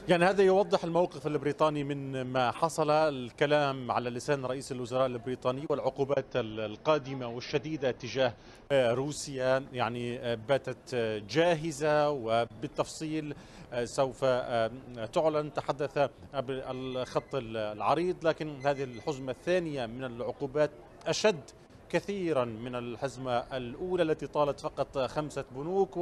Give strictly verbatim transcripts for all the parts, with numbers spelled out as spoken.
يعني هذا يوضح الموقف البريطاني من ما حصل. الكلام على لسان رئيس الوزراء البريطاني والعقوبات القادمة والشديدة تجاه روسيا يعني باتت جاهزة وبالتفصيل سوف تعلن. تحدث الخط العريض، لكن هذه الحزمة الثانية من العقوبات أشد كثيرا من الحزمة الأولى التي طالت فقط خمسة بنوك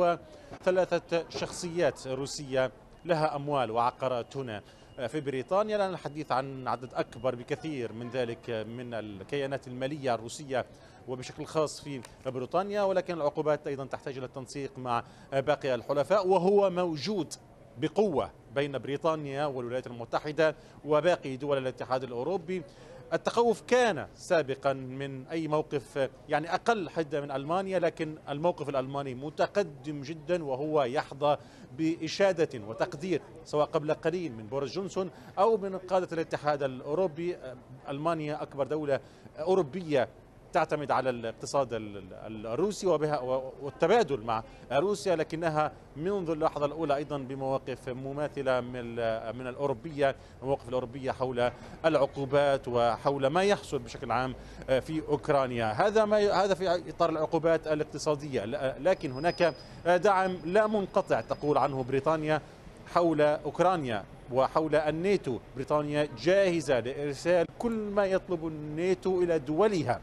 وثلاثة شخصيات روسية لها أموال وعقارات هنا في بريطانيا. لنا الحديث عن عدد أكبر بكثير من ذلك من الكيانات المالية الروسية وبشكل خاص في بريطانيا، ولكن العقوبات أيضا تحتاج إلى التنسيق مع باقي الحلفاء، وهو موجود بقوة بين بريطانيا والولايات المتحدة وباقي دول الاتحاد الأوروبي. التخوف كان سابقا من أي موقف يعني أقل حدة من ألمانيا، لكن الموقف الألماني متقدم جدا وهو يحظى بإشادة وتقدير سواء قبل قليل من بوريس جونسون أو من قادة الاتحاد الأوروبي. ألمانيا أكبر دولة أوروبية تعتمد على الاقتصاد الروسي وبها والتبادل مع روسيا، لكنها منذ اللحظة الأولى أيضا بمواقف مماثلة من من الأوروبية، المواقف الأوروبية حول العقوبات وحول ما يحصل بشكل عام في أوكرانيا. هذا ما هذا في إطار العقوبات الاقتصادية، لكن هناك دعم لا منقطع تقول عنه بريطانيا حول أوكرانيا وحول الناتو. بريطانيا جاهزة لإرسال كل ما يطلب الناتو إلى دولها،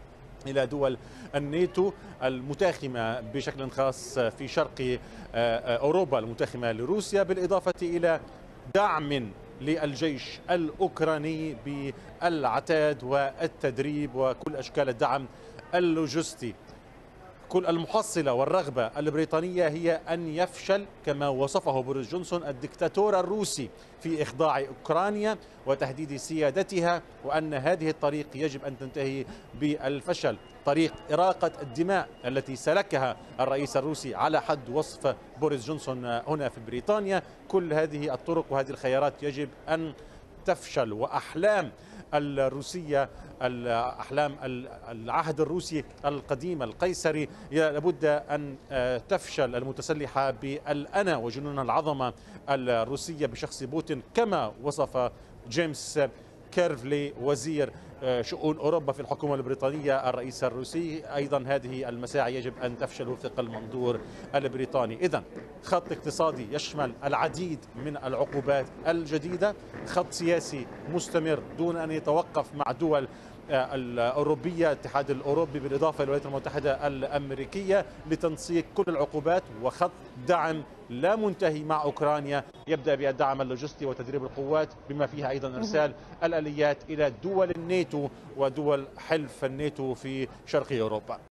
إلى دول الناتو المتاخمة بشكل خاص في شرق أوروبا المتاخمة لروسيا، بالإضافة إلى دعم للجيش الأوكراني بالعتاد والتدريب وكل أشكال الدعم اللوجستي. كل المحصلة والرغبة البريطانية هي أن يفشل كما وصفه بوريس جونسون الدكتاتور الروسي في إخضاع أوكرانيا وتهديد سيادتها، وأن هذه الطريق يجب أن تنتهي بالفشل. طريق إراقة الدماء التي سلكها الرئيس الروسي على حد وصف بوريس جونسون هنا في بريطانيا، كل هذه الطرق وهذه الخيارات يجب أن تفشل. وأحلام الروسية، أحلام العهد الروسي القديم القيصري لابد أن تفشل المتسلحة بالأنا وجنون العظمة الروسية بشخص بوتين، كما وصف جيمس كيرفلي وزير شؤون أوروبا في الحكومة البريطانية الرئيس الروسي. أيضا هذه المساعي يجب أن تفشل وفق المنظور البريطاني. إذن خط اقتصادي يشمل العديد من العقوبات الجديدة، خط سياسي مستمر دون أن يتوقف مع دول الأوروبية، الاتحاد الأوروبي بالإضافة للولايات المتحدة الأمريكية لتنسيق كل العقوبات، وخط دعم لا منتهي مع أوكرانيا يبدأ بالدعم اللوجستي وتدريب القوات بما فيها أيضا إرسال الآليات إلى دول الناتو ودول حلف الناتو في شرق أوروبا.